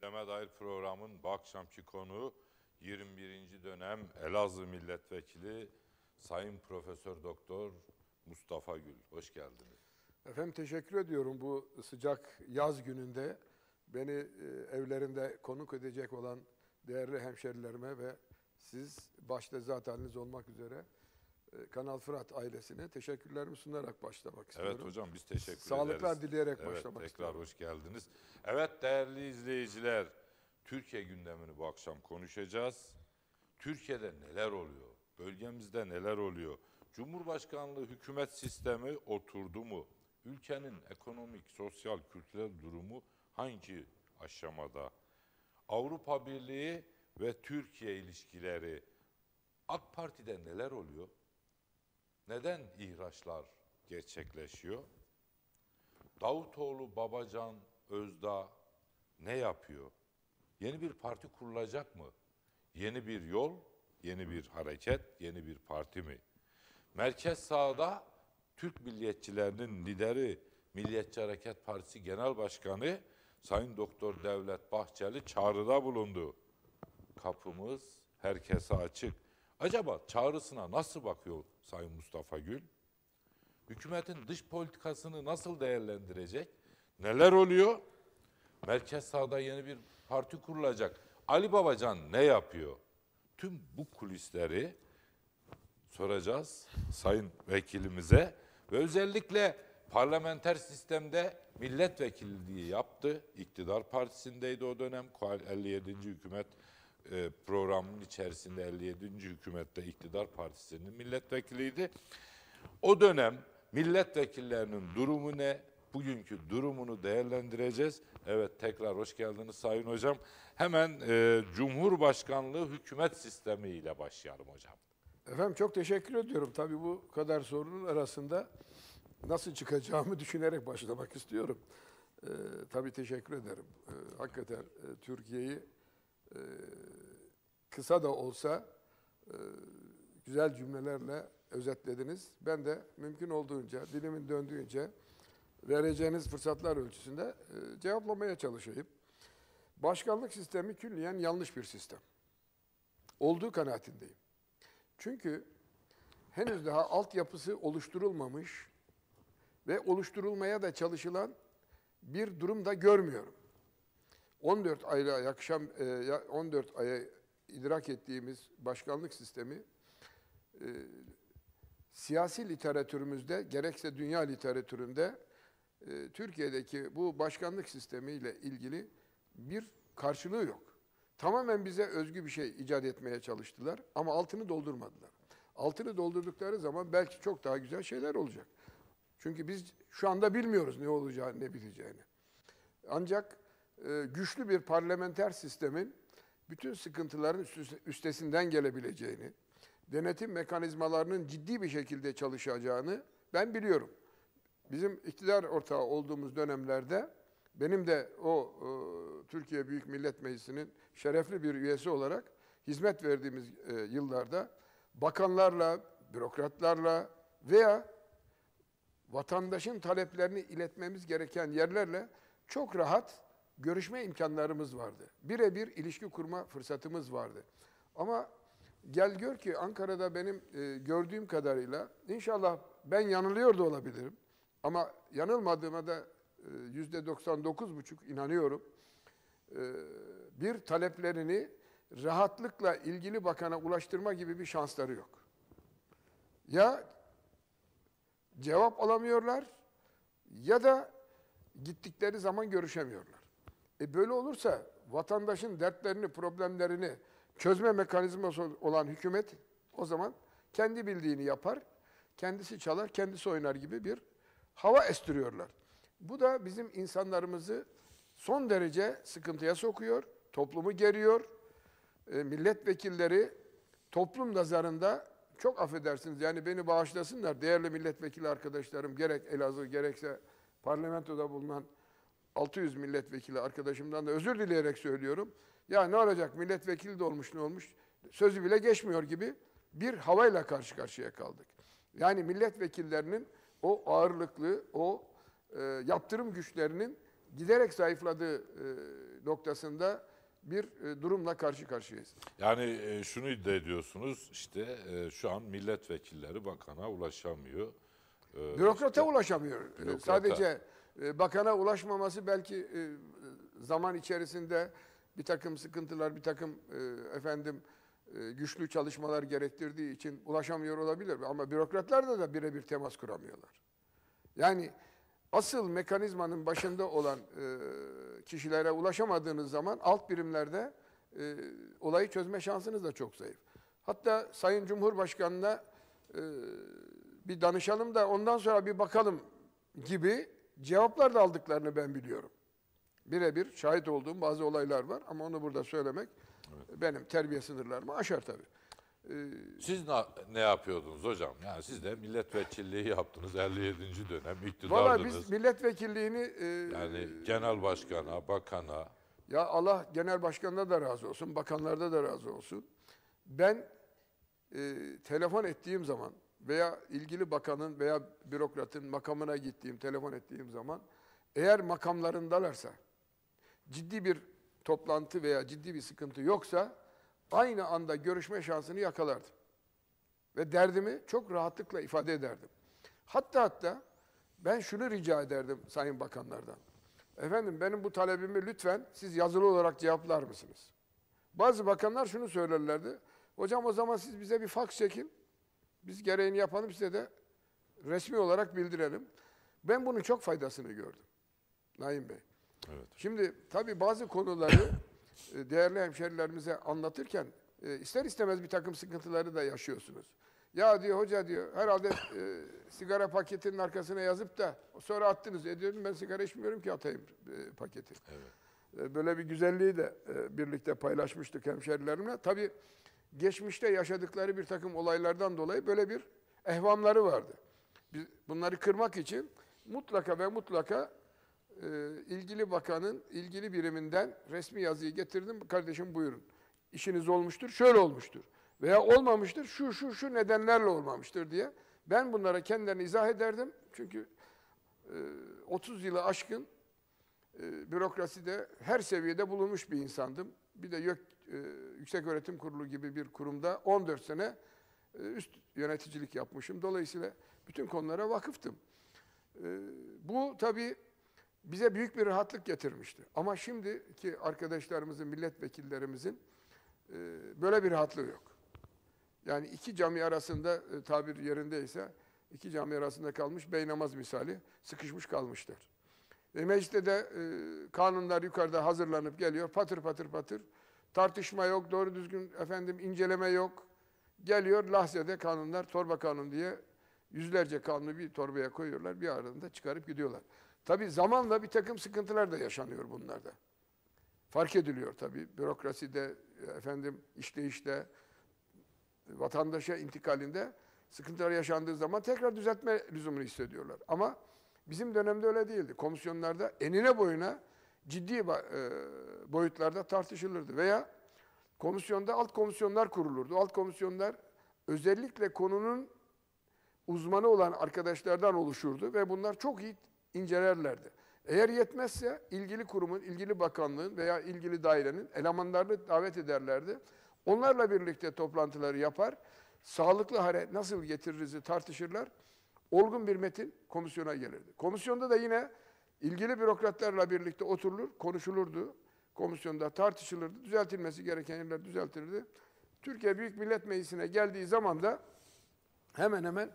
Gündeme dair programın bu akşamki konuğu 21. dönem Elazığ Milletvekili Sayın Profesör Doktor Mustafa Gül. Hoş geldiniz. Efendim teşekkür ediyorum bu sıcak yaz gününde beni evlerinde konuk edecek olan değerli hemşerilerime ve siz başta zat haliniz olmak üzere Kanal Fırat ailesine teşekkürlerimi sunarak başlamak istiyorum. Evet hocam, biz teşekkür ederiz. Sağlıklar dileyerek başlamak tekrar istiyorum. hoş geldiniz. Evet değerli izleyiciler, Türkiye gündemini bu akşam konuşacağız. Türkiye'de neler oluyor? Bölgemizde neler oluyor? Cumhurbaşkanlığı hükümet sistemi oturdu mu? Ülkenin ekonomik, sosyal, kültürel durumu hangi aşamada? Avrupa Birliği ve Türkiye ilişkileri, AK Parti'de neler oluyor? Neden ihraçlar gerçekleşiyor? Davutoğlu, Babacan, Özdağ ne yapıyor? Yeni bir parti kurulacak mı? Yeni bir yol, yeni bir hareket, yeni bir parti mi? Merkez sağda Türk milliyetçilerinin lideri Milliyetçi Hareket Partisi Genel Başkanı Sayın Doktor Devlet Bahçeli çağrıda bulundu. Kapımız herkese açık. Acaba çağrısına nasıl bakıyor Sayın Mustafa Gül? Hükümetin dış politikasını nasıl değerlendirecek? Neler oluyor? Merkez sağda yeni bir parti kurulacak. Ali Babacan ne yapıyor? Tüm bu kulisleri soracağız Sayın Vekilimize ve özellikle parlamenter sistemde milletvekilliği yaptı. İktidar Partisi'ndeydi o dönem. 57. hükümet programının içerisinde 57. hükümette İktidar Partisi'nin milletvekiliydi. O dönem milletvekillerinin durumu ne? Bugünkü durumunu değerlendireceğiz. Evet, tekrar hoş geldiniz Sayın Hocam. Hemen Cumhurbaşkanlığı hükümet sistemi ile başlayalım hocam. Efendim çok teşekkür ediyorum. Tabii bu kadar sorunun arasında nasıl çıkacağımı düşünerek başlamak istiyorum. Tabii teşekkür ederim. Hakikaten Türkiye'yi kısa da olsa güzel cümlelerle özetlediniz. Ben de mümkün olduğunca, dilimin döndüğünce vereceğiniz fırsatlar ölçüsünde cevaplamaya çalışayım. Başkanlık sistemi külliyen yanlış bir sistem. Olduğu kanaatindeyim. Çünkü henüz daha altyapısı oluşturulmamış ve oluşturulmaya da çalışılan bir durum da görmüyorum. 14 aya yakışan 14 aya idrak ettiğimiz başkanlık sistemi siyasi literatürümüzde gerekse dünya literatüründe Türkiye'deki bu başkanlık sistemiyle ilgili bir karşılığı yok. Tamamen bize özgü bir şey icat etmeye çalıştılar ama altını doldurmadılar. Altını doldurdukları zaman belki çok daha güzel şeyler olacak. Çünkü biz şu anda bilmiyoruz ne olacağını, ne biteceğini. Ancak güçlü bir parlamenter sistemin bütün sıkıntıların üstesinden gelebileceğini, denetim mekanizmalarının ciddi bir şekilde çalışacağını ben biliyorum. Bizim iktidar ortağı olduğumuz dönemlerde benim de o Türkiye Büyük Millet Meclisi'nin şerefli bir üyesi olarak hizmet verdiğimiz yıllarda bakanlarla, bürokratlarla veya vatandaşın taleplerini iletmemiz gereken yerlerle çok rahat görüşme imkanlarımız vardı. Birebir ilişki kurma fırsatımız vardı. Ama gel gör ki Ankara'da benim gördüğüm kadarıyla, inşallah ben yanılıyor da olabilirim ama yanılmadığıma da %99,5 inanıyorum. Bir taleplerini rahatlıkla ilgili bakana ulaştırma gibi bir şansları yok. Ya cevap alamıyorlar ya da gittikleri zaman görüşemiyorlar. Böyle olursa vatandaşın dertlerini, problemlerini çözme mekanizması olan hükümet o zaman kendi bildiğini yapar, kendisi çalar, kendisi oynar gibi bir hava estiriyorlar. Bu da bizim insanlarımızı son derece sıkıntıya sokuyor, toplumu geriyor. Milletvekilleri toplum nazarında çok affedersiniz, yani beni bağışlasınlar değerli milletvekili arkadaşlarım, gerek Elazığ gerekse parlamentoda bulunan 600 milletvekili arkadaşımdan da özür dileyerek söylüyorum. Ya ne olacak, milletvekili de olmuş, ne olmuş, sözü bile geçmiyor gibi bir havayla karşı karşıya kaldık. Yani milletvekillerinin o ağırlıklı, o yaptırım güçlerinin giderek zayıfladığı noktasında bir durumla karşı karşıyayız. Yani şunu iddia ediyorsunuz, işte şu an milletvekilleri bakana ulaşamıyor. Bürokrata İşte ulaşamıyor. bürokrata. Sadece bakana ulaşmaması belki zaman içerisinde bir takım sıkıntılar, bir takım güçlü çalışmalar gerektirdiği için ulaşamıyor olabilir. Ama bürokratlar da birebir temas kuramıyorlar. Yani asıl mekanizmanın başında olan kişilere ulaşamadığınız zaman alt birimlerde olayı çözme şansınız da çok zayıf. Hatta Sayın Cumhurbaşkanı'na bir danışalım da ondan sonra bir bakalım gibi cevaplar da aldıklarını ben biliyorum. Birebir şahit olduğum bazı olaylar var ama onu burada söylemek benim terbiye sınırlarımı aşar tabii. Siz ne yapıyordunuz hocam? Yani siz de milletvekilliği yaptınız 57. dönem Valla iktidardınız. biz milletvekilliğini Yani genel başkana, bakana. ya Allah genel başkanına da razı olsun, bakanlarda da razı olsun. Ben telefon ettiğim zaman veya ilgili bakanın veya bürokratın makamına gittiğim, telefon ettiğim zaman eğer makamlarındalarsa, ciddi bir toplantı veya ciddi bir sıkıntı yoksa aynı anda görüşme şansını yakalardım. Ve derdimi çok rahatlıkla ifade ederdim. Hatta ben şunu rica ederdim sayın bakanlardan. Efendim benim bu talebimi lütfen siz yazılı olarak cevaplar mısınız? Bazı bakanlar şunu söylerlerdi. Hocam o zaman siz bize bir faks çekin. Biz gereğini yapalım, size de resmi olarak bildirelim. Ben bunun çok faydasını gördüm. Naim Bey. Evet. Şimdi tabii bazı konuları değerli hemşerilerimize anlatırken ister istemez bir takım sıkıntıları da yaşıyorsunuz. Ya diyor hoca diyor herhalde sigara paketinin arkasına yazıp da sonra attınız. Diyorum ben sigara içmiyorum ki atayım paketi. Evet. Böyle bir güzelliği de birlikte paylaşmıştık hemşerilerimle. Tabii geçmişte yaşadıkları bir takım olaylardan dolayı böyle bir ehvamları vardı. Biz bunları kırmak için mutlaka ve mutlaka ilgili bakanın ilgili biriminden resmi yazıyı getirdim. Kardeşim buyurun. İşiniz olmuştur, şöyle olmuştur. Veya olmamıştır, şu nedenlerle olmamıştır diye. Ben bunlara kendilerine izah ederdim. Çünkü 30 yılı aşkın bürokraside her seviyede bulunmuş bir insandım. Bir de Yükseköğretim Kurulu gibi bir kurumda 14 sene üst yöneticilik yapmışım. Dolayısıyla bütün konulara vakıftım. Bu tabii bize büyük bir rahatlık getirmişti. Ama şimdiki arkadaşlarımızın, milletvekillerimizin böyle bir rahatlığı yok. Yani iki cami arasında tabir yerindeyse iki cami arasında kalmış beynamaz misali sıkışmış kalmışlar. Mecliste de kanunlar yukarıda hazırlanıp geliyor. Patır patır patır. Tartışma yok, doğru düzgün inceleme yok. Geliyor lahzede kanunlar, torba kanun diye yüzlerce kanunu bir torbaya koyuyorlar. Bir arada çıkarıp gidiyorlar. Tabii zamanla bir takım sıkıntılar da yaşanıyor bunlarda. Fark ediliyor tabii. Bürokraside, işleyişte, vatandaşa intikalinde sıkıntılar yaşandığı zaman tekrar düzeltme lüzumunu hissediyorlar. Ama bizim dönemde öyle değildi. Komisyonlarda enine boyuna ciddi boyutlarda tartışılırdı. Veya komisyonda alt komisyonlar kurulurdu. Alt komisyonlar özellikle konunun uzmanı olan arkadaşlardan oluşurdu ve bunlar çok iyi incelerlerdi. Eğer yetmezse ilgili kurumun, ilgili bakanlığın veya ilgili dairenin elemanlarını davet ederlerdi. Onlarla birlikte toplantıları yapar, sağlıklı hale nasıl getiririz tartışırlar. Olgun bir metin komisyona gelirdi. Komisyonda da yine ilgili bürokratlarla birlikte oturulur, konuşulurdu. Komisyonda tartışılırdı, düzeltilmesi gereken yerler düzeltilirdi. Türkiye Büyük Millet Meclisi'ne geldiği zaman da hemen hemen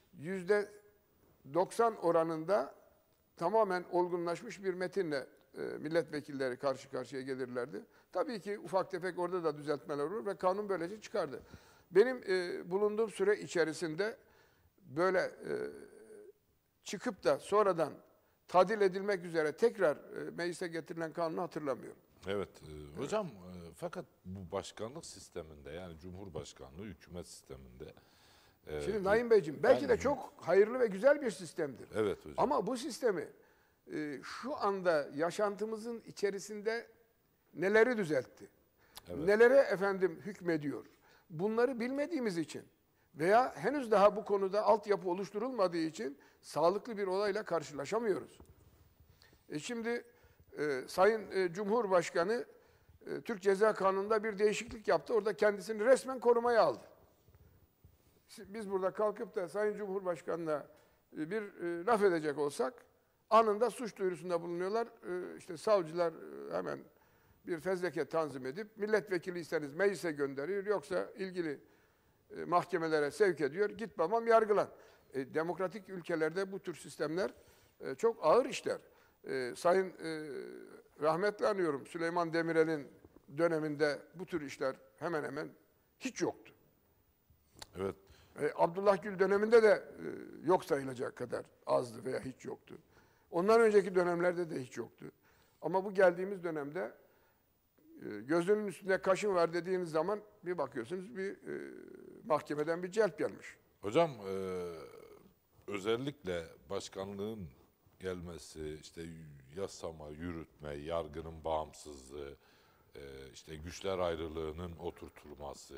%90 oranında tamamen olgunlaşmış bir metinle milletvekilleri karşı karşıya gelirlerdi. Tabii ki ufak tefek orada da düzeltmeler olur ve kanun böylece çıkardı. Benim bulunduğum süre içerisinde böyle çıkıp da sonradan tadil edilmek üzere tekrar meclise getirilen kanunu hatırlamıyorum. Evet hocam fakat bu başkanlık sisteminde yani Cumhurbaşkanlığı hükümet sisteminde şimdi Naim Beyciğim belki de çok hayırlı ve güzel bir sistemdir. Evet hocam. Ama bu sistemi şu anda yaşantımızın içerisinde neleri düzeltti? Evet. Nelere hükmediyor? Bunları bilmediğimiz için veya henüz daha bu konuda altyapı oluşturulmadığı için sağlıklı bir olayla karşılaşamıyoruz. Şimdi Sayın Cumhurbaşkanı Türk Ceza Kanunu'nda bir değişiklik yaptı. Orada kendisini resmen korumaya aldı. Biz burada kalkıp da Sayın Cumhurbaşkanı'na bir laf edecek olsak anında suç duyurusunda bulunuyorlar. İşte savcılar hemen bir fezleke tanzim edip milletvekiliyseniz meclise gönderiyor, yoksa ilgili mahkemelere sevk ediyor. Git babam yargılan. Demokratik ülkelerde bu tür sistemler çok ağır işler. Sayın rahmetli anıyorum, Süleyman Demirel'in döneminde bu tür işler hemen hemen hiç yoktu. Evet. Abdullah Gül döneminde de yok sayılacak kadar azdı veya hiç yoktu. Ondan önceki dönemlerde de hiç yoktu. Ama bu geldiğimiz dönemde gözünün üstünde kaşın var dediğiniz zaman bir bakıyorsunuz bir mahkemeden bir celp gelmiş. Hocam özellikle başkanlığın gelmesi, işte yasama, yürütme, yargının bağımsızlığı, işte güçler ayrılığının oturtulması,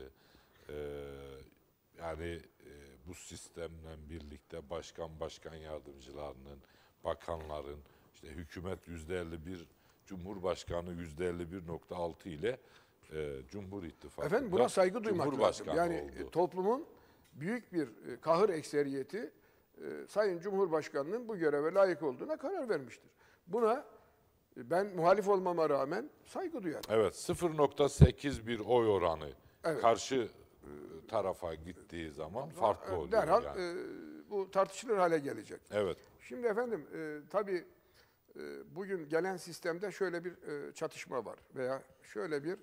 yani bu sistemle birlikte başkan yardımcılarının, bakanların, işte hükümet %51, Cumhurbaşkanı %51.6 ile Cumhur İttifakı'nda Efendim buna saygı duymak lazım. Cumhurbaşkanı Yani oldu. toplumun büyük bir kahır ekseriyeti Sayın Cumhurbaşkanı'nın bu göreve layık olduğuna karar vermiştir. Buna ben muhalif olmama rağmen saygı duyarım. Evet, 0.8 bir oy oranı Evet. karşı tarafa gittiği zaman farklı oluyor. Derhal yani. bu tartışılır hale gelecek. Evet. Şimdi efendim tabii bugün gelen sistemde şöyle bir çatışma var veya şöyle bir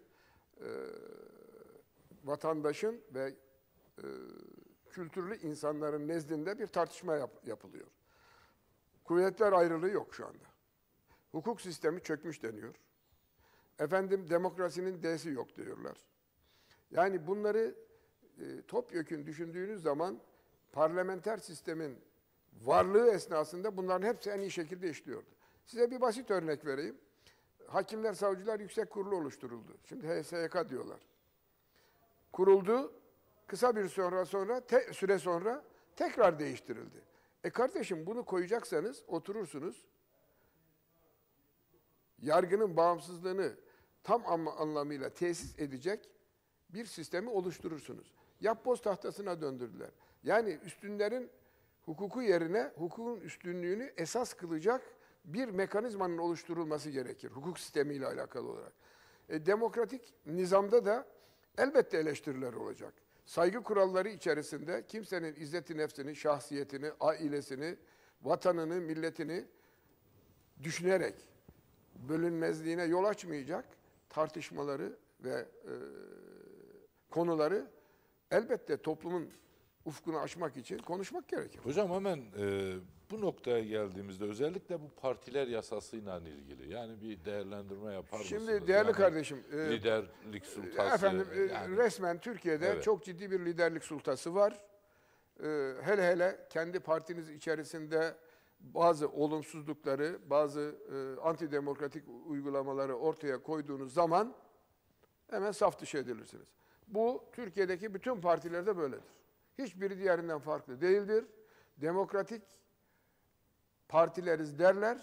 vatandaşın ve kültürlü insanların nezdinde bir tartışma yapılıyor. Kuvvetler ayrılığı yok şu anda. Hukuk sistemi çökmüş deniyor. Efendim demokrasinin D'si yok diyorlar. Yani bunları topyekün düşündüğünüz zaman parlamenter sistemin varlığı esnasında bunların hepsi en iyi şekilde işliyordu. Size bir basit örnek vereyim. Hakimler, Savcılar Yüksek Kurulu oluşturuldu. Şimdi HSYK diyorlar. Kuruldu. Kısa bir süre sonra tekrar değiştirildi. Kardeşim bunu koyacaksanız oturursunuz. Yargının bağımsızlığını tam anlamıyla tesis edecek bir sistemi oluşturursunuz. Yapboz tahtasına döndürdüler. Yani üstünlerin hukuku yerine hukukun üstünlüğünü esas kılacak bir mekanizmanın oluşturulması gerekir. Hukuk sistemiyle alakalı olarak. Demokratik nizamda da elbette eleştiriler olacak. Saygı kuralları içerisinde kimsenin izzeti nefsini, şahsiyetini, ailesini, vatanını, milletini düşünerek bölünmezliğine yol açmayacak tartışmaları ve konuları elbette toplumun ufkunu aşmak için konuşmak gerekir. Hocam hemen bu noktaya geldiğimizde özellikle bu partiler yasasıyla ilgili yani bir değerlendirme yapar mısınız? Şimdi değerli yani kardeşim, liderlik sultası. efendim yani, resmen Türkiye'de evet. çok ciddi bir liderlik sultası var. Hele hele kendi partiniz içerisinde bazı olumsuzlukları, bazı antidemokratik uygulamaları ortaya koyduğunuz zaman hemen saf dışı edilirsiniz. Bu Türkiye'deki bütün partilerde böyledir. Hiçbiri diğerinden farklı değildir. Demokratik partileriz derler.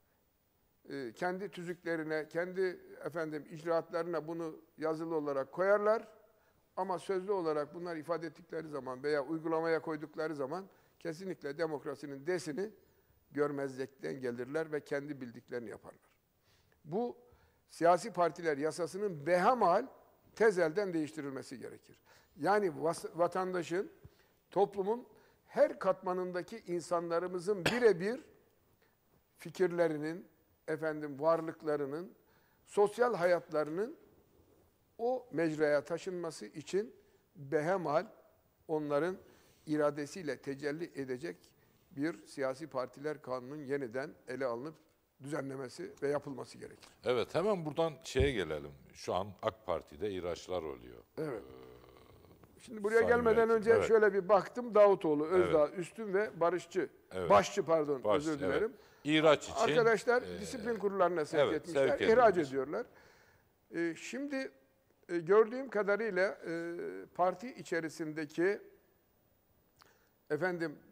Kendi tüzüklerine, kendi icraatlarına bunu yazılı olarak koyarlar. Ama sözlü olarak bunlar ifade ettikleri zaman veya uygulamaya koydukları zaman kesinlikle demokrasinin D'sini görmezlikten gelirler ve kendi bildiklerini yaparlar. Bu siyasi partiler yasasının behemal tezelden değiştirilmesi gerekir. Yani vatandaşın, toplumun her katmanındaki insanlarımızın birebir fikirlerinin, varlıklarının, sosyal hayatlarının o mecraya taşınması için behemal onların iradesiyle tecelli edecek bir siyasi partiler kanunun yeniden ele alınıp düzenlemesi ve yapılması gerekir. Evet, hemen buradan şeye gelelim. Şu an AK Parti'de ihraçlar oluyor. Evet. Şimdi buraya Sayın gelmeden Vekilim, önce evet. şöyle bir baktım. Davutoğlu, Özdağ, Üstün ve Barışçı. Evet. Başçı pardon, özür dilerim. Evet. İhraç için. Arkadaşlar disiplin kurullarına sevk evet, etmişler, sevk ihraç edilmiş. ediyorlar. Şimdi gördüğüm kadarıyla parti içerisindeki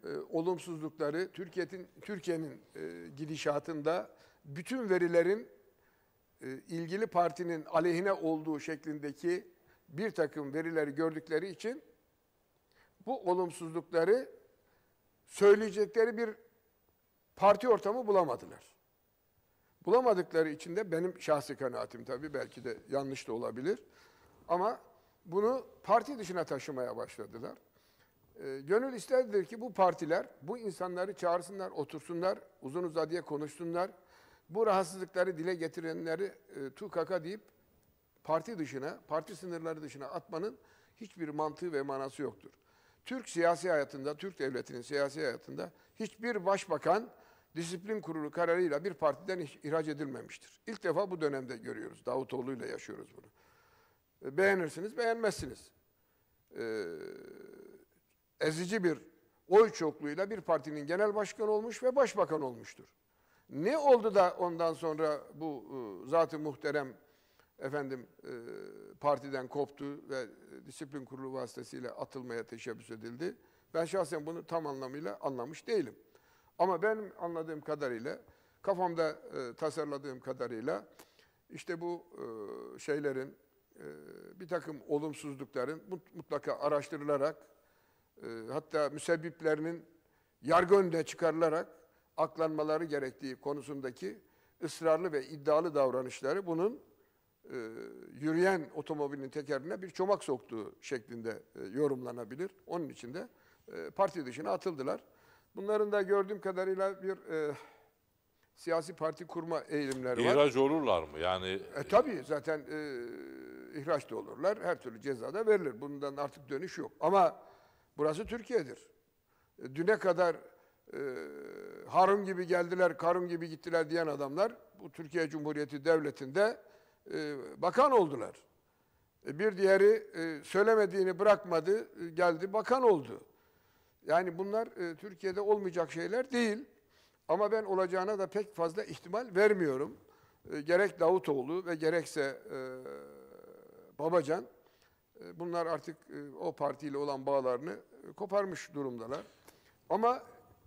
olumsuzlukları Türkiye'nin gidişatında bütün verilerin ilgili partinin aleyhine olduğu şeklindeki bir takım verileri gördükleri için bu olumsuzlukları söyleyecekleri bir parti ortamı bulamadılar. Bulamadıkları için de benim şahsi kanaatim tabii belki de yanlış da olabilir. Ama bunu parti dışına taşımaya başladılar. Gönül isterdir ki bu partiler bu insanları çağırsınlar, otursunlar, uzun uzadıya konuşsunlar. Bu rahatsızlıkları dile getirenleri tukaka deyip parti dışına, parti sınırları dışına atmanın hiçbir mantığı ve manası yoktur. Türk siyasi hayatında, Türk devletinin siyasi hayatında hiçbir başbakan disiplin kurulu kararıyla bir partiden ihraç edilmemiştir. İlk defa bu dönemde görüyoruz. Davutoğlu'yla yaşıyoruz bunu. Beğenirsiniz, beğenmezsiniz. Ezici bir oy çokluğuyla bir partinin genel başkanı olmuş ve başbakan olmuştur. Ne oldu da ondan sonra bu zat-ı muhterem partiden koptu ve disiplin kurulu vasıtasıyla atılmaya teşebbüs edildi? Ben şahsen bunu tam anlamıyla anlamış değilim. Ama benim anladığım kadarıyla, kafamda tasarladığım kadarıyla işte bu şeylerin, bir takım olumsuzlukların mutlaka araştırılarak, hatta müsebbiplerinin yargı önüne çıkarılarak aklanmaları gerektiği konusundaki ısrarlı ve iddialı davranışları bunun yürüyen otomobilin tekerine bir çomak soktuğu şeklinde yorumlanabilir. Onun için de parti dışına atıldılar. Bunların da gördüğüm kadarıyla bir siyasi parti kurma eğilimleri var. İhraç olurlar mı? Yani Tabii zaten ihraç da olurlar. Her türlü ceza da verilir. Bundan artık dönüş yok. Ama burası Türkiye'dir. Düne kadar Harun gibi geldiler, Karun gibi gittiler diyen adamlar bu Türkiye Cumhuriyeti Devleti'nde bakan oldular. Bir diğeri söylemediğini bırakmadı, geldi bakan oldu. Yani bunlar Türkiye'de olmayacak şeyler değil. Ama ben olacağına da pek fazla ihtimal vermiyorum. Gerek Davutoğlu ve gerekse Babacan bunlar artık o partiyle olan bağlarını koparmış durumdalar. Ama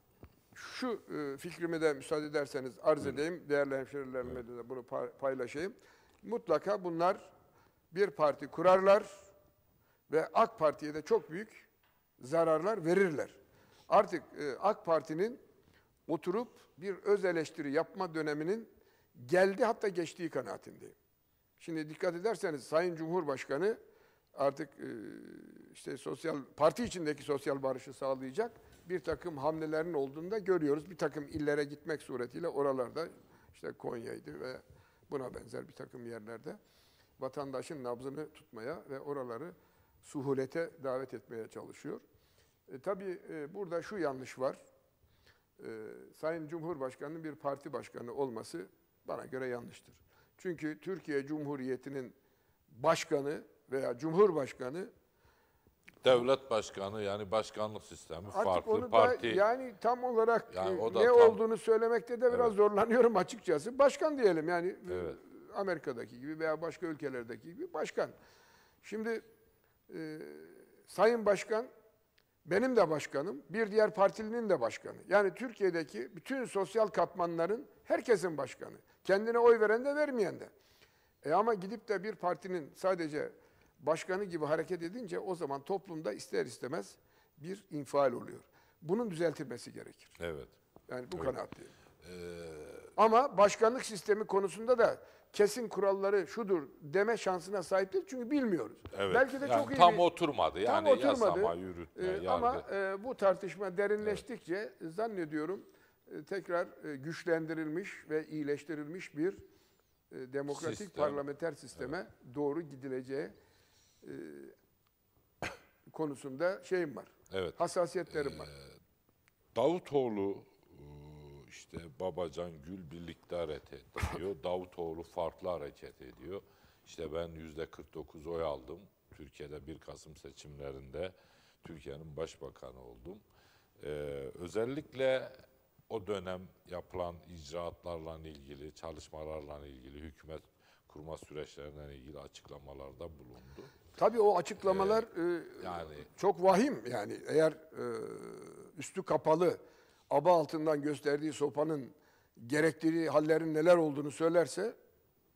şu fikrimi de müsaade ederseniz arz edeyim. Değerli hemşerilerimle de bunu paylaşayım. Mutlaka bunlar bir parti kurarlar ve AK Parti'ye de çok büyük zararlar verirler. Artık AK Parti'nin oturup bir öz eleştiri yapma döneminin geldi, hatta geçtiği kanaatindeyim. Şimdi dikkat ederseniz Sayın Cumhurbaşkanı artık işte parti içindeki sosyal barışı sağlayacak bir takım hamlelerin olduğunu da görüyoruz. Bir takım illere gitmek suretiyle oralarda işte Konya'ydı ve buna benzer bir takım yerlerde vatandaşın nabzını tutmaya ve oraları suhulete davet etmeye çalışıyor. Tabii burada şu yanlış var. Sayın Cumhurbaşkanı'nın bir parti başkanı olması bana göre yanlıştır. Çünkü Türkiye Cumhuriyeti'nin başkanı veya Cumhurbaşkanı devlet başkanı, yani başkanlık sistemi artık farklı onu parti. da yani tam olarak Yani o da ne tam- olduğunu söylemekte de biraz Evet. zorlanıyorum açıkçası. Başkan diyelim yani Evet. Amerika'daki gibi veya başka ülkelerdeki gibi başkan. Şimdi Sayın Başkan benim de başkanım, bir diğer partilinin de başkanı. Yani Türkiye'deki bütün sosyal katmanların herkesin başkanı. Kendine oy veren de vermeyen de. Ama gidip de bir partinin sadece başkanı gibi hareket edince o zaman toplumda ister istemez bir infial oluyor. Bunun düzeltilmesi gerekir. Evet. Yani bu Evet. kanaatteyim. Ama başkanlık sistemi konusunda da kesin kuralları şudur deme şansına sahip değil çünkü bilmiyoruz. Evet. Belki de Yani çok iyi tam bir- oturmadı. tam Yani oturmadı. yasama, yürütme, yargı. Ama bu tartışma derinleştikçe zannediyorum tekrar güçlendirilmiş ve iyileştirilmiş bir demokratik Sistem. parlamenter sisteme doğru gidileceği konusunda şeyim var. Evet. Hassasiyetlerim var. Davutoğlu işte Babacan Gül birlikte hareket ediyor. Davutoğlu farklı hareket ediyor. İşte ben %49 oy aldım. Türkiye'de 1 Kasım seçimlerinde Türkiye'nin başbakanı oldum. Özellikle o dönem yapılan icraatlarla ilgili, çalışmalarla ilgili, hükümet kurma süreçlerinden ilgili açıklamalarda bulundu. Tabii o açıklamalar Yani çok vahim. Yani eğer üstü kapalı, aba altından gösterdiği sopanın gerektirdiği hallerin neler olduğunu söylerse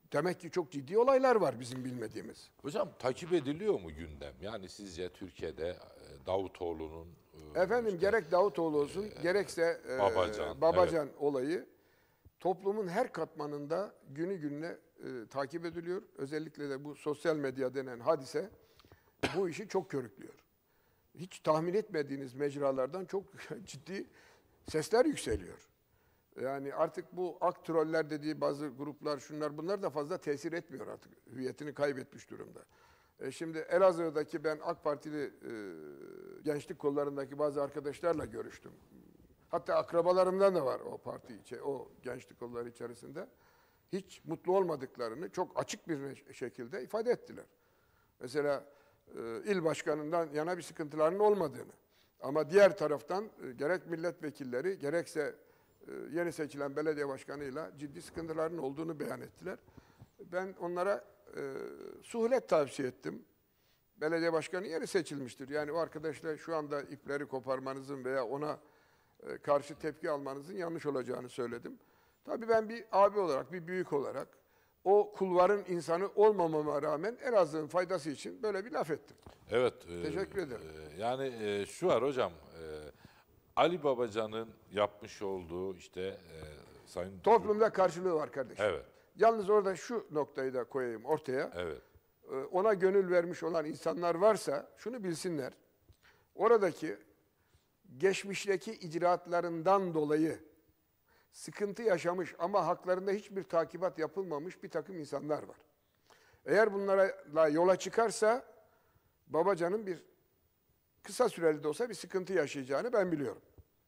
demek ki çok ciddi olaylar var bizim bilmediğimiz. Hocam takip ediliyor mu gündem? Yani sizce Türkiye'de Davutoğlu'nun Efendim gerek Davutoğlu olsun gerekse Babacan, olayı toplumun her katmanında günü gününe takip ediliyor. Özellikle de bu sosyal medya denen hadise bu işi çok körüklüyor. Hiç tahmin etmediğiniz mecralardan çok ciddi sesler yükseliyor. Yani artık bu ak troller dediği bazı gruplar, şunlar bunlar da fazla tesir etmiyor artık. Hüviyetini kaybetmiş durumda. Şimdi Elazığ'daki ben AK Partili gençlik kollarındaki bazı arkadaşlarla görüştüm. Hatta akrabalarımdan da var o parti, o gençlik kolları içerisinde. Hiç mutlu olmadıklarını çok açık bir şekilde ifade ettiler. Mesela il başkanından yana bir sıkıntılarının olmadığını. Ama diğer taraftan gerek milletvekilleri gerekse yeni seçilen belediye başkanıyla ciddi sıkıntıların olduğunu beyan ettiler. Ben onlara suhulet tavsiye ettim. Belediye başkanı yeni seçilmiştir. Yani o arkadaşla şu anda ipleri koparmanızın veya ona karşı tepki almanızın yanlış olacağını söyledim. Tabii ben bir abi olarak, bir büyük olarak o kulvarın insanı olmamama rağmen Elazığ'ın faydası için böyle bir laf ettim. evet. Teşekkür ederim. Yani şu var hocam, Ali Babacan'ın yapmış olduğu işte Sayın... Toplumda karşılığı var kardeşim. Evet, Yalnız orada şu noktayı da koyayım ortaya. evet. Ona gönül vermiş olan insanlar varsa şunu bilsinler. Oradaki geçmişteki icraatlarından dolayı sıkıntı yaşamış ama haklarında hiçbir takibat yapılmamış bir takım insanlar var. Eğer bunlara yola çıkarsa Babacan'ın bir kısa süreli de olsa bir sıkıntı yaşayacağını ben biliyorum.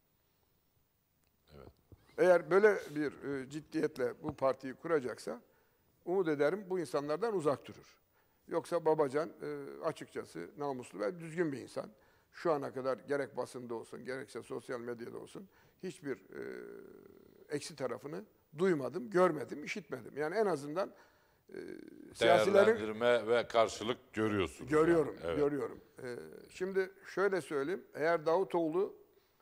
Evet. Eğer böyle bir ciddiyetle bu partiyi kuracaksa umut ederim bu insanlardan uzak durur. Yoksa Babacan açıkçası namuslu ve düzgün bir insan. Şu ana kadar gerek basında olsun gerekse sosyal medyada olsun hiçbir eksi tarafını duymadım, görmedim, işitmedim. Yani en azından siyasilerin... Değerlendirme ve karşılık görüyorsunuz. Görüyorum, yani. Evet. görüyorum. Şimdi şöyle söyleyeyim, eğer Davutoğlu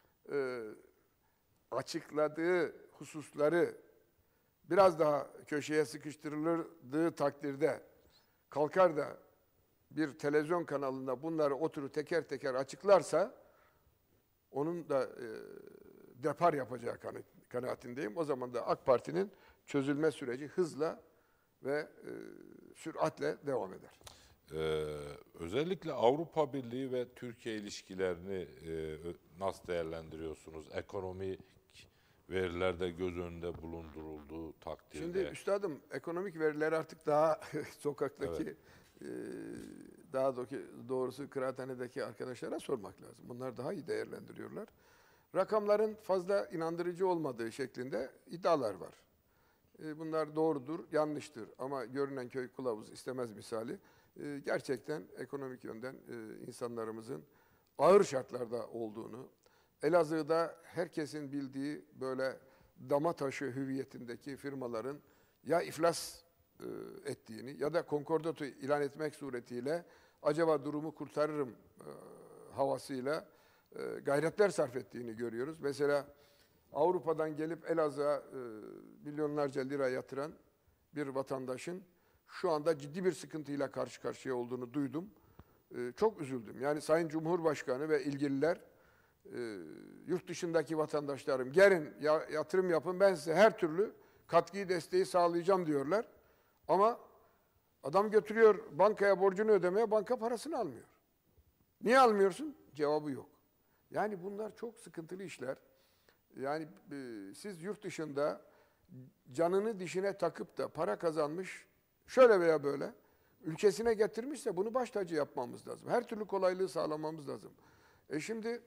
açıkladığı hususları biraz daha köşeye sıkıştırıldığı takdirde kalkar da bir televizyon kanalında bunları oturup teker teker açıklarsa onun da depar yapacağı kanaatindeyim. O zaman da AK Parti'nin çözülme süreci hızla ve süratle devam eder. Özellikle Avrupa Birliği ve Türkiye ilişkilerini nasıl değerlendiriyorsunuz? Ekonomik verilerde göz önünde bulundurulduğu takdirde. Şimdi üstadım ekonomik veriler artık daha sokaktaki daha doğrusu kıraathanedeki arkadaşlara sormak lazım. Bunlar daha iyi değerlendiriyorlar. Rakamların fazla inandırıcı olmadığı şeklinde iddialar var. Bunlar doğrudur, yanlıştır ama görünen köy kılavuz istemez misali. Gerçekten ekonomik yönden insanlarımızın ağır şartlarda olduğunu, Elazığ'da herkesin bildiği böyle dama taşı hüviyetindeki firmaların ya iflas ettiğini ya da konkordato ilan etmek suretiyle acaba durumu kurtarırım havasıyla gayretler sarf ettiğini görüyoruz. Mesela Avrupa'dan gelip Elazığ'a milyonlarca lira yatıran bir vatandaşın şu anda ciddi bir sıkıntıyla karşı karşıya olduğunu duydum. Çok üzüldüm. Yani Sayın Cumhurbaşkanı ve ilgililer yurt dışındaki vatandaşlarım gelin yatırım yapın ben size her türlü katkıyı desteği sağlayacağım diyorlar. Ama adam götürüyor bankaya borcunu ödemeye banka parasını almıyor. Niye almıyorsun? Cevabı yok. Yani bunlar çok sıkıntılı işler. Yani siz yurt dışında canını dişine takıp da para kazanmış şöyle veya böyle ülkesine getirmişse bunu baş tacı yapmamız lazım. Her türlü kolaylığı sağlamamız lazım. Şimdi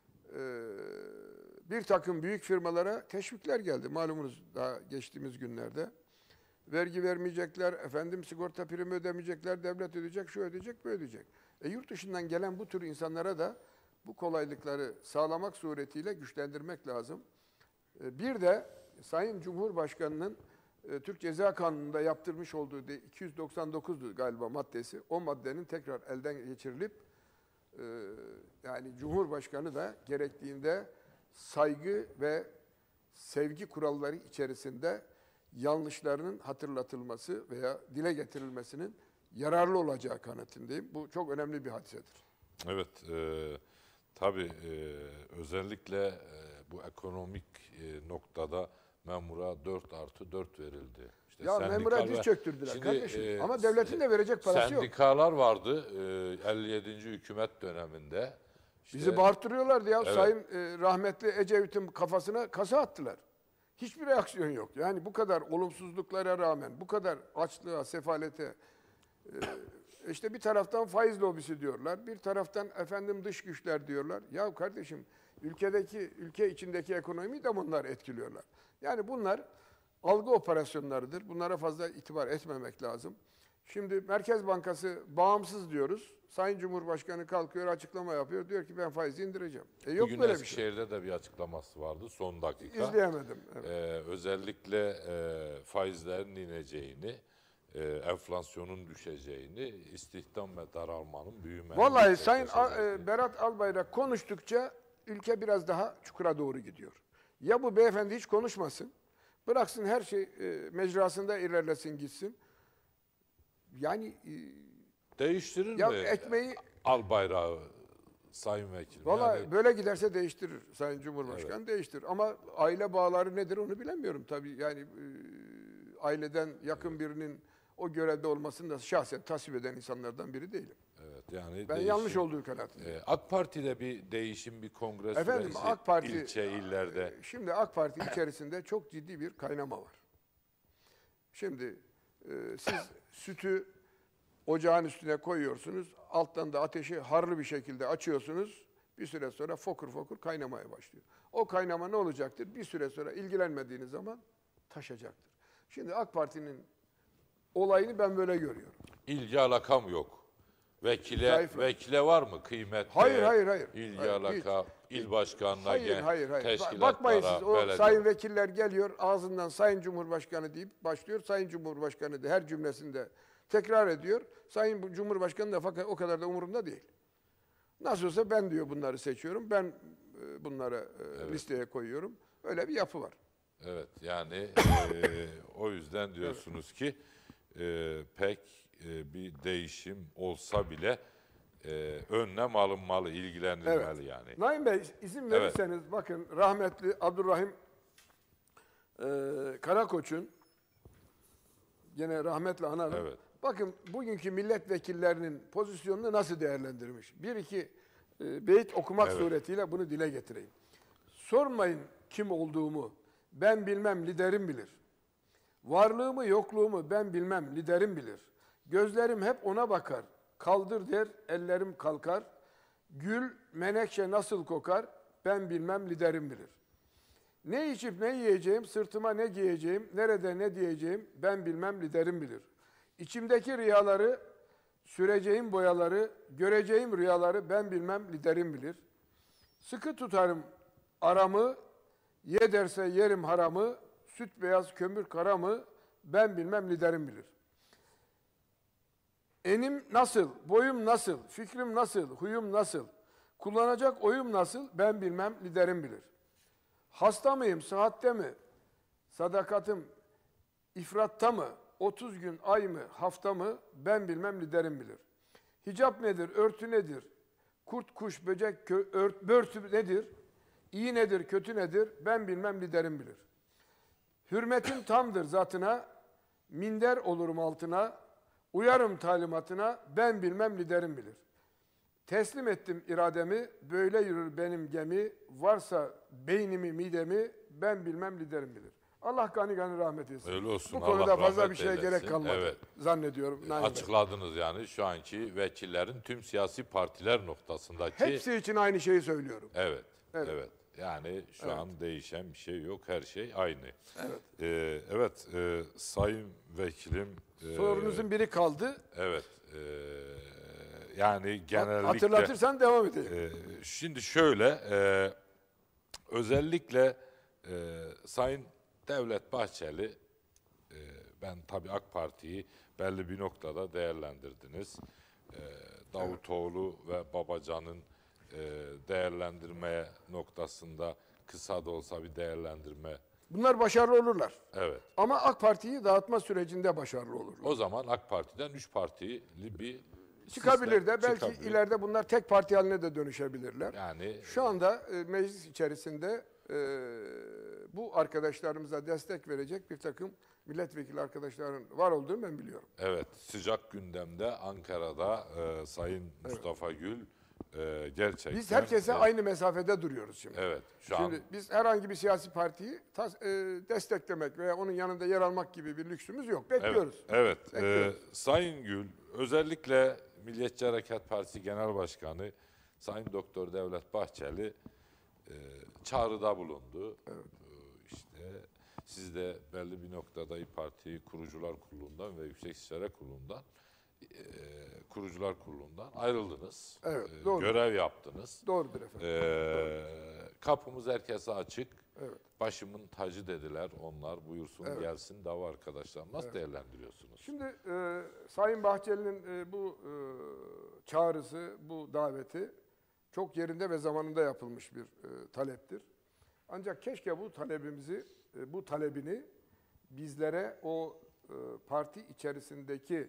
bir takım büyük firmalara teşvikler geldi. Malumunuz daha geçtiğimiz günlerde. Vergi vermeyecekler, efendim sigorta primi ödemeyecekler, devlet ödeyecek, şu ödeyecek, bu ödeyecek. Yurt dışından gelen bu tür insanlara da bu kolaylıkları sağlamak suretiyle güçlendirmek lazım. Bir de Sayın Cumhurbaşkanı'nın Türk Ceza Kanunu'nda yaptırmış olduğu 299'du galiba maddesi. O maddenin tekrar elden geçirilip yani Cumhurbaşkanı da gerektiğinde saygı ve sevgi kuralları içerisinde yanlışlarının hatırlatılması veya dile getirilmesinin yararlı olacağı kanaatindeyim. Bu çok önemli bir hadisedir. Evet, tabii özellikle bu ekonomik noktada memura 4+4 verildi. İşte Ya memura diz çöktürdüler şimdi, kardeşim. Ama devletin de verecek parası yok. Sendikalar vardı 57. hükümet döneminde. İşte, Bizi bağırtırıyorlardı ya. Evet. Sayın rahmetli Ecevit'in kafasına kasa attılar. Hiçbir reaksiyon yok. Yani bu kadar olumsuzluklara rağmen, bu kadar açlığa, sefalete, işte bir taraftan faiz lobisi diyorlar, bir taraftan efendim dış güçler diyorlar. Ya kardeşim, ülke içindeki ekonomiyi de bunlar etkiliyorlar. Yani bunlar algı operasyonlarıdır. Bunlara fazla itibar etmemek lazım. Şimdi Merkez Bankası bağımsız diyoruz. Sayın Cumhurbaşkanı kalkıyor, açıklama yapıyor. Diyor ki ben faizi indireceğim. Yok bugün böyle bir şey. Eskişehir'de de bir açıklaması vardı son dakika. İzleyemedim. Evet. Özellikle faizlerin ineceğini, enflasyonun düşeceğini, istihdam ve daralmanın büyümenin... Vallahi Sayın Berat Albayrak konuştukça ülke biraz daha çukura doğru gidiyor. Ya bu beyefendi hiç konuşmasın, bıraksın her şey mecrasında ilerlesin gitsin. Yani Değiştirir ya mi ekmeği... Albayrak'ı Sayın Vekilim? Vallahi Yani, böyle giderse değiştirir Sayın Cumhurbaşkanı, değiştirir. Ama aile bağları nedir onu bilemiyorum tabii. Yani aileden yakın birinin o görevde olmasını da şahsen tasvip eden insanlardan biri değilim. evet, yani Ben yanlış olduğu kanaatindeyim. AK Parti'de bir değişim, bir kongre Efendim, süreci, AK Parti, ilçe, illerde. Şimdi AK Parti içerisinde çok ciddi bir kaynama var. Şimdi siz sütü ocağın üstüne koyuyorsunuz, alttan da ateşi harlı bir şekilde açıyorsunuz, bir süre sonra fokur fokur kaynamaya başlıyor. O kaynama ne olacaktır? Bir süre sonra ilgilenmediğiniz zaman taşacaktır. Şimdi AK Parti'nin olayını ben böyle görüyorum. İlgi alakam yok. Zayıf. Vekile var mı kıymetli? Hayır. İlgi Hayır, alaka, il başkanına, Hayır. teşkilatlara, Bakmayın siz, o belediye. sayın vekiller geliyor, ağzından Sayın Cumhurbaşkanı deyip başlıyor. Sayın Cumhurbaşkanı da her cümlesinde tekrar ediyor. Sayın Cumhurbaşkanı da fakat o kadar da umurumda değil. Nasıl olsa ben diyor bunları seçiyorum, ben bunları listeye koyuyorum. Öyle bir yapı var. Evet, yani o yüzden diyorsunuz ki pek bir değişim olsa bile önlem alınmalı, ilgilenilmeli yani. Naim Bey, izin verirseniz bakın rahmetli Abdurrahim Karakoç'un, gene rahmetle analım. Evet. Bakın bugünkü milletvekillerinin pozisyonunu nasıl değerlendirmiş. Bir iki beyit okumak suretiyle bunu dile getireyim. Sormayın kim olduğumu, ben bilmem liderim bilir. Varlığımı yokluğumu ben bilmem liderim bilir. Gözlerim hep ona bakar, kaldır der ellerim kalkar. Gül menekşe nasıl kokar, ben bilmem liderim bilir. Ne içip ne yiyeceğim, sırtıma ne giyeceğim, nerede ne diyeceğim, ben bilmem liderim bilir. İçimdeki rüyaları, süreceğim boyaları, göreceğim rüyaları ben bilmem liderim bilir. Sıkı tutarım aramı, ye derse yerim haramı, süt beyaz kömür karamı, ben bilmem liderim bilir. Enim nasıl, boyum nasıl, fikrim nasıl, huyum nasıl, kullanacak oyum nasıl, ben bilmem liderim bilir. Hasta mıyım, sıhhatte mi, sadakatim ifratta mı, 30 gün, ay mı, hafta mı, ben bilmem liderim bilir. Hicap nedir, örtü nedir, kurt, kuş, böcek, börtü nedir, iyi nedir, kötü nedir, ben bilmem liderim bilir. Hürmetim tamdır zatına, minder olurum altına, uyarım talimatına, ben bilmem liderim bilir. Teslim ettim irademi, böyle yürür benim gemi, varsa beynimi, midemi, ben bilmem liderim bilir. Allah gani gani rahmet eylesin. Öyle olsun. Bu konuda Allah fazla rahmet bir şeye eylesin. gerek kalmadı zannediyorum. Açıkladınız yani şu anki vekillerin tüm siyasi partiler noktasındaki... Hepsi için aynı şeyi söylüyorum. Evet. Yani şu an değişen bir şey yok. Her şey aynı. Evet. Sayın Vekilim... Sorunuzun biri kaldı. Evet. Yani genellikle... Hatırlatırsan devam edelim. Şimdi şöyle, özellikle Sayın Devlet Bahçeli, ben tabii AK Parti'yi belli bir noktada değerlendirdiniz. Davutoğlu ve Babacan'ın değerlendirme noktasında kısa da olsa bir değerlendirme Bunlar başarılı olurlar. Evet. Ama AK Parti'yi dağıtma sürecinde başarılı olurlar. O zaman AK Parti'den 3 partili bir Çıkabilir sistem de belki çıkabilir. ileride bunlar tek parti haline de dönüşebilirler. Yani Şu anda meclis içerisinde bu arkadaşlarımıza destek verecek bir takım milletvekili arkadaşların var olduğunu ben biliyorum. evet, sıcak gündemde Ankara'da Sayın Mustafa Gül gerçekten... Biz herkese aynı mesafede duruyoruz şimdi. Evet, Şimdi biz herhangi bir siyasi partiyi desteklemek veya onun yanında yer almak gibi bir lüksümüz yok. Bekliyoruz. Evet, Bekliyoruz. Sayın Gül, özellikle Milliyetçi Hareket Partisi Genel Başkanı Sayın Doktor Devlet Bahçeli çağrıda bulundu. İşte siz de belli bir noktada İYİ Parti Kurucular Kurulu'ndan ve Yüksek İstişare Kurulu'ndan Kurucular Kurulu'ndan ayrıldınız. Evet, doğru. Görev yaptınız. Doğrudur efendim. Kapımız herkese açık. Evet. Başımın tacı dediler onlar. Buyursun gelsin dava arkadaşlar. Nasıl değerlendiriyorsunuz? Şimdi Sayın Bahçeli'nin bu çağrısı, bu daveti çok yerinde ve zamanında yapılmış bir taleptir. Ancak keşke bu talebimizi, bu talebini bizlere o parti içerisindeki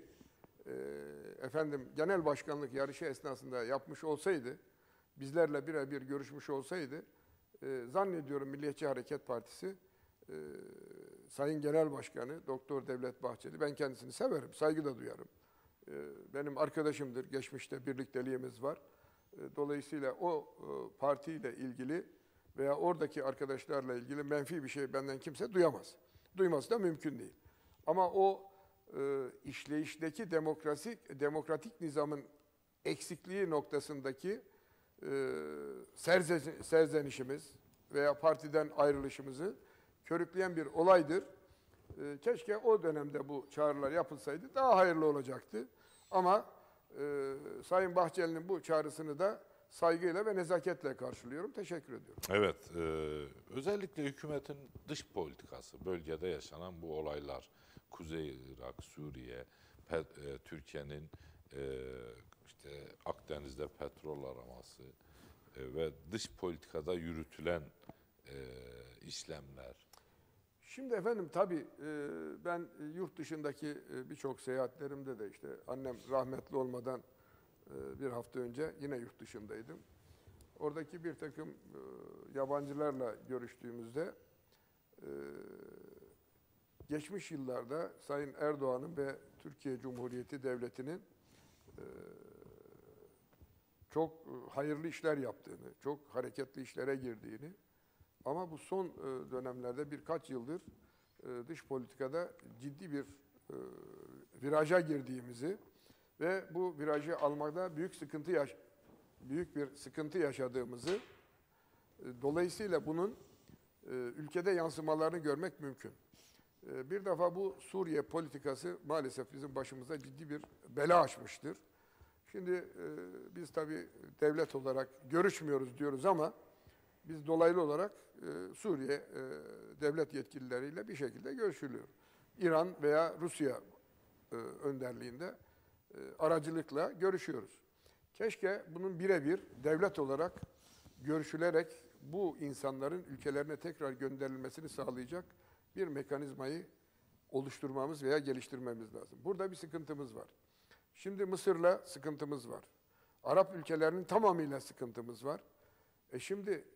genel başkanlık yarışı esnasında yapmış olsaydı, bizlerle birebir görüşmüş olsaydı, zannediyorum Milliyetçi Hareket Partisi Sayın Genel Başkanı Doktor Devlet Bahçeli, ben kendisini severim, saygı da duyarım. Benim arkadaşımdır, geçmişte birlikteliğimiz var. Dolayısıyla o partiyle ilgili veya oradaki arkadaşlarla ilgili menfi bir şey benden kimse duyamaz. Duyması da mümkün değil. Ama o işleyişteki demokratik nizamın eksikliği noktasındaki serzenişimiz veya partiden ayrılışımızı körükleyen bir olaydır. Keşke o dönemde bu çağrılar yapılsaydı daha hayırlı olacaktı. Ama Sayın Bahçeli'nin bu çağrısını da saygıyla ve nezaketle karşılıyorum. Teşekkür ediyorum. Evet, özellikle hükümetin dış politikası, bölgede yaşanan bu olaylar, Kuzey Irak, Suriye, Türkiye'nin işte Akdeniz'de petrol araması ve dış politikada yürütülen işlemler. Şimdi efendim tabii ben yurt dışındaki birçok seyahatlerimde de işte annem rahmetli olmadan bir hafta önce yine yurt dışındaydım. Oradaki bir takım yabancılarla görüştüğümüzde geçmiş yıllarda Sayın Erdoğan'ın ve Türkiye Cumhuriyeti Devleti'nin çok hayırlı işler yaptığını, çok hareketli işlere girdiğini ama bu son dönemlerde birkaç yıldır dış politikada ciddi bir viraja girdiğimizi ve bu virajı almakta büyük bir sıkıntı yaşadığımızı, dolayısıyla bunun ülkede yansımalarını görmek mümkün. Bir defa bu Suriye politikası maalesef bizim başımıza ciddi bir bela açmıştır. Şimdi biz tabii devlet olarak görüşmüyoruz diyoruz ama biz dolaylı olarak Suriye devlet yetkilileriyle bir şekilde görüşülüyor. İran veya Rusya önderliğinde aracılıkla görüşüyoruz. Keşke bunun birebir devlet olarak görüşülerek bu insanların ülkelerine tekrar gönderilmesini sağlayacak bir mekanizmayı oluşturmamız veya geliştirmemiz lazım. Burada bir sıkıntımız var. Şimdi Mısır'la sıkıntımız var. Arap ülkelerinin tamamıyla sıkıntımız var. Şimdi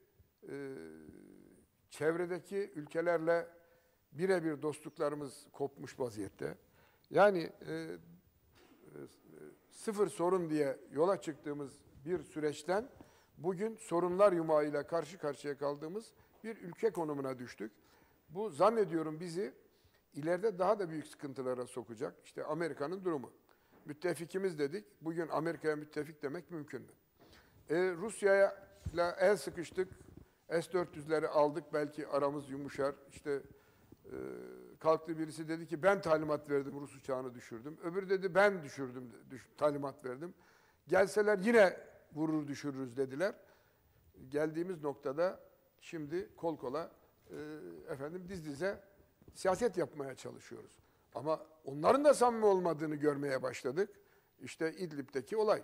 çevredeki ülkelerle birebir dostluklarımız kopmuş vaziyette. Yani sıfır sorun diye yola çıktığımız bir süreçten bugün sorunlar yumağıyla karşı karşıya kaldığımız bir ülke konumuna düştük. Bu zannediyorum bizi ileride daha da büyük sıkıntılara sokacak. İşte Amerika'nın durumu. Müttefikimiz dedik. Bugün Amerika'ya müttefik demek mümkün mü? Rusya'yla el sıkıştık. S-400'leri aldık. Belki aramız yumuşar. İşte kalktı birisi dedi ki ben talimat verdim, Rus uçağını düşürdüm. Öbürü dedi ben düşürdüm, talimat verdim. Gelseler yine vurur düşürürüz dediler. Geldiğimiz noktada şimdi kol kola diz dize siyaset yapmaya çalışıyoruz. Ama onların da samimi olmadığını görmeye başladık. İşte İdlib'deki olay.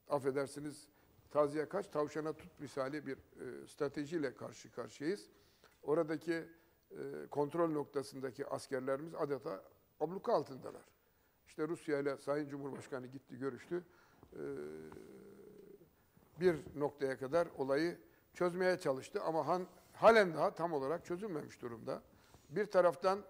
Affedersiniz, taziye kaç tavşana tut misali bir stratejiyle karşı karşıyayız. Oradaki kontrol noktasındaki askerlerimiz adeta abluka altındalar. İşte Rusya ile Sayın Cumhurbaşkanı gitti, görüştü. Bir noktaya kadar olayı çözmeye çalıştı ama halen daha tam olarak çözülmemiş durumda. Bir taraftan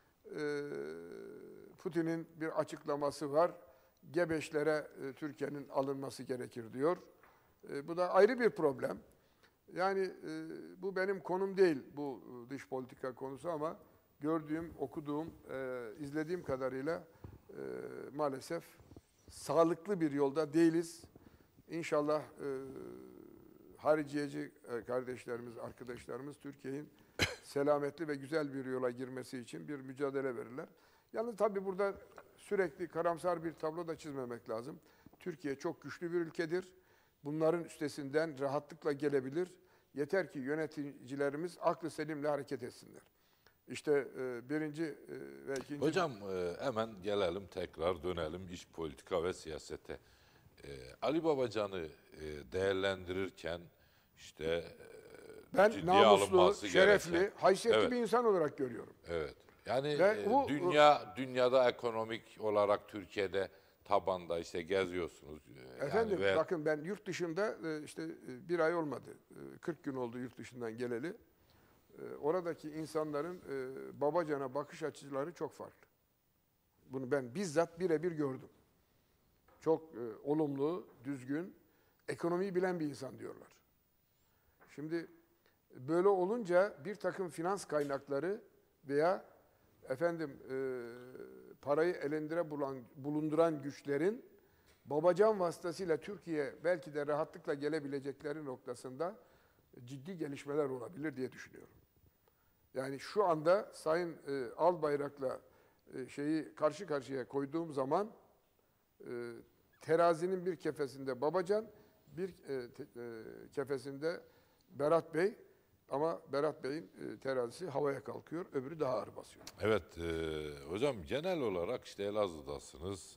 Putin'in bir açıklaması var. G5'lere Türkiye'nin alınması gerekir diyor. Bu da ayrı bir problem. Yani bu benim konum değil, bu dış politika konusu, ama gördüğüm, okuduğum, izlediğim kadarıyla maalesef sağlıklı bir yolda değiliz. İnşallah hariciyeci kardeşlerimiz, arkadaşlarımız Türkiye'nin selametli ve güzel bir yola girmesi için bir mücadele verirler. Yalnız tabii burada sürekli karamsar bir tablo da çizmemek lazım. Türkiye çok güçlü bir ülkedir. Bunların üstesinden rahatlıkla gelebilir. Yeter ki yöneticilerimiz aklı selimle hareket etsinler. İşte birinci ve ikinci... Hocam hemen gelelim, tekrar dönelim iç politika ve siyasete. Ali Babacan'ı değerlendirirken işte ben ciddiye namuslu, alınması şerefli, gereken... haysiyetli Evet. bir insan olarak görüyorum. Evet. Yani Bu dünyada ekonomik olarak Türkiye'de tabanda işte geziyorsunuz. Efendim Yani bakın, ben yurt dışında işte bir ay olmadı. 40 gün oldu yurt dışından geleli. Oradaki insanların Babacan'a bakış açıları çok farklı. Bunu ben bizzat birebir gördüm. Çok olumlu, düzgün, ekonomiyi bilen bir insan diyorlar. Şimdi böyle olunca bir takım finans kaynakları veya parayı elinde bulunduran güçlerin Babacan vasıtasıyla Türkiye'ye belki de rahatlıkla gelebilecekleri noktasında ciddi gelişmeler olabilir diye düşünüyorum. Yani şu anda Sayın Albayrak'la şeyi karşı karşıya koyduğum zaman terazinin bir kefesinde Babacan, bir kefesinde Berat Bey, ama Berat Bey'in terazisi havaya kalkıyor, öbürü daha ağır basıyor. Evet hocam, genel olarak işte Elazığ'dasınız.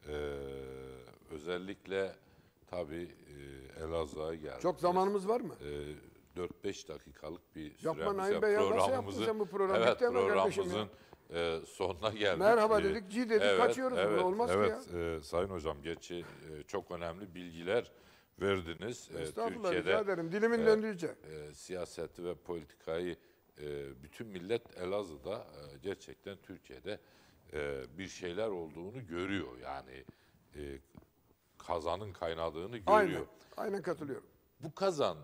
Özellikle tabii Elazığ'a geldik. Çok zamanımız var mı? 4-5 dakikalık bir Yapma süremiz Naim var. Bey ya, nasıl yaptın sen bu programı? Evet, Bitti hemen kardeşim ya. programımızın sonuna geldik. Merhaba dedik, dedik, kaçıyoruz. Evet, Olmaz ki ya. Sayın hocam, gerçi çok önemli bilgiler verdiniz. Estağfurullah, rica ederim. Dilimin döndüğünce. Siyaseti ve politikayı bütün millet Elazığ'da gerçekten Türkiye'de bir şeyler olduğunu görüyor. Yani kazanın kaynadığını görüyor. Aynen, aynen katılıyorum. Bu kazan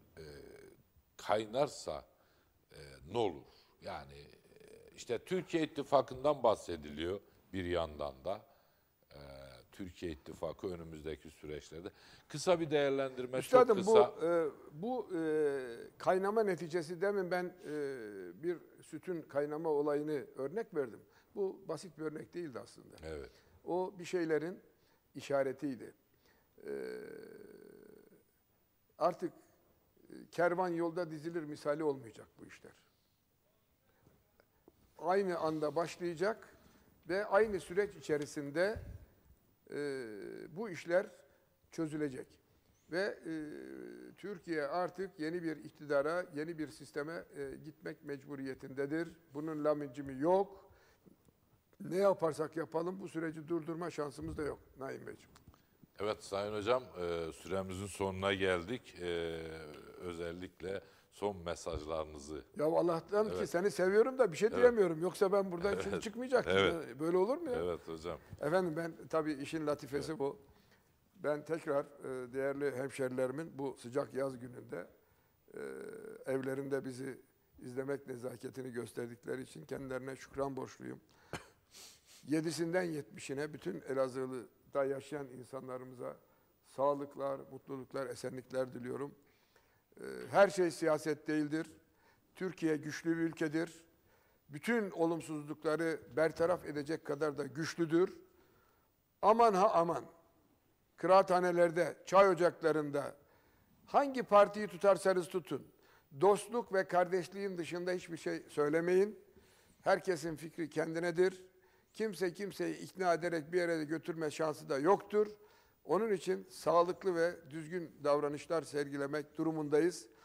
kaynarsa ne olur? Yani işte Türkiye İttifakı'ndan bahsediliyor bir yandan da. Türkiye İttifakı önümüzdeki süreçlerde. Kısa bir değerlendirme, Üstadım, çok kısa. bu kaynama neticesi, demin ben bir sütün kaynama olayını örnek verdim. Bu basit bir örnek değildi aslında. Evet. O bir şeylerin işaretiydi. Artık kervan yolda dizilir misali olmayacak bu işler. Aynı anda başlayacak ve aynı süreç içerisinde bu işler çözülecek. Ve Türkiye artık yeni bir iktidara, yeni bir sisteme gitmek mecburiyetindedir. Bunun lamincimi yok. Ne yaparsak yapalım bu süreci durdurma şansımız da yok Naim Beyciğim. Evet Sayın Hocam, süremizin sonuna geldik. Özellikle son mesajlarınızı. Ya Allah'tan ki seni seviyorum da bir şey diyemiyorum. Yoksa ben buradan şimdi çıkmayacaktım. Evet. Böyle olur mu ya? Evet hocam. Efendim, ben tabii işin latifesi bu. Ben tekrar değerli hemşerilerimin bu sıcak yaz gününde evlerinde bizi izlemek nezaketini gösterdikleri için kendilerine şükran borçluyum. 7'sinden 70'ine bütün Elazığlı'da yaşayan insanlarımıza sağlıklar, mutluluklar, esenlikler diliyorum. Her şey siyaset değildir. Türkiye güçlü bir ülkedir. Bütün olumsuzlukları bertaraf edecek kadar da güçlüdür. Aman ha aman. Kıraathanelerde, çay ocaklarında hangi partiyi tutarsanız tutun, dostluk ve kardeşliğin dışında hiçbir şey söylemeyin. Herkesin fikri kendinedir. Kimse kimseyi ikna ederek bir yere götürme şansı da yoktur. Onun için sağlıklı ve düzgün davranışlar sergilemek durumundayız.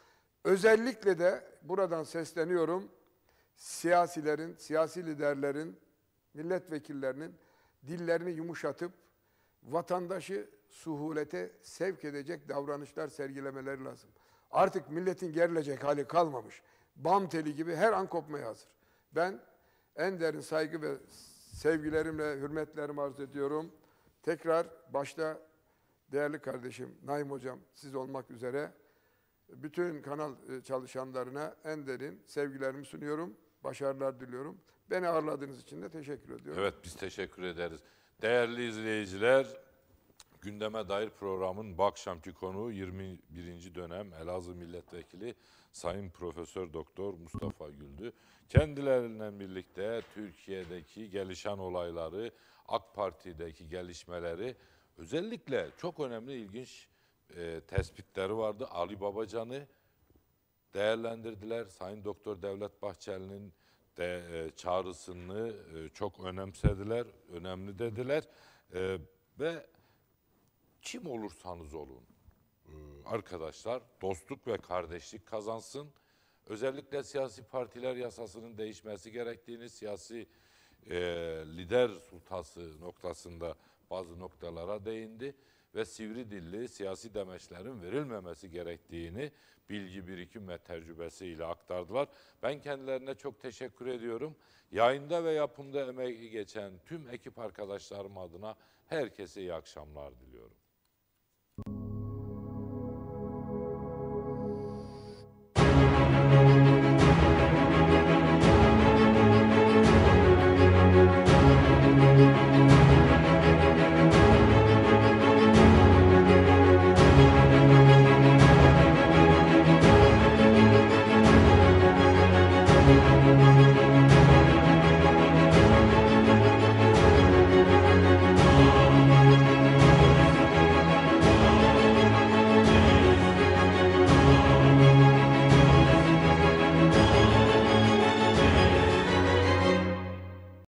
Özellikle de buradan sesleniyorum, siyasilerin, siyasi liderlerin, milletvekillerinin dillerini yumuşatıp vatandaşı suhulete sevk edecek davranışlar sergilemeleri lazım. Artık milletin gerilecek hali kalmamış. Bam teli gibi her an kopmaya hazır. Ben en derin saygı ve sevgilerimle, hürmetlerimi arz ediyorum. Tekrar başta değerli kardeşim Naim Hocam, siz olmak üzere bütün kanal çalışanlarına en derin sevgilerimi sunuyorum. Başarılar diliyorum. Beni ağırladığınız için de teşekkür ediyorum. Evet, biz teşekkür ederiz. Değerli izleyiciler, Gündeme Dair programın bu akşamki konuğu 21. dönem Elazığ Milletvekili Sayın Profesör Doktor Mustafa Gül'dü. Kendileriyle birlikte Türkiye'deki gelişen olayları, AK Parti'deki gelişmeleri, özellikle çok önemli ilginç tespitleri vardı. Ali Babacan'ı değerlendirdiler. Sayın Doktor Devlet Bahçeli'nin de çağrısını çok önemsediler, önemli dediler. Ve kim olursanız olun arkadaşlar, dostluk ve kardeşlik kazansın. Özellikle siyasi partiler yasasının değişmesi gerektiğini, siyasi lider sultası noktasında bazı noktalara değindi ve sivri dilli siyasi demeçlerin verilmemesi gerektiğini bilgi birikim ve tecrübesiyle aktardılar. Ben kendilerine çok teşekkür ediyorum. Yayında ve yapımda emeği geçen tüm ekip arkadaşlarım adına herkese iyi akşamlar diliyorum.